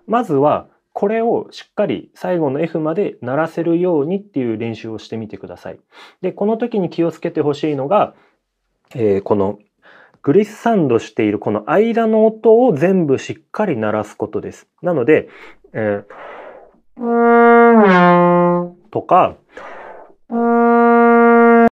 まずはこれをしっかり最後の F まで鳴らせるようにっていう練習をしてみてください。で、この時に気をつけてほしいのが、このグリッサンドしているこの間の音を全部しっかり鳴らすことです。なので、とか、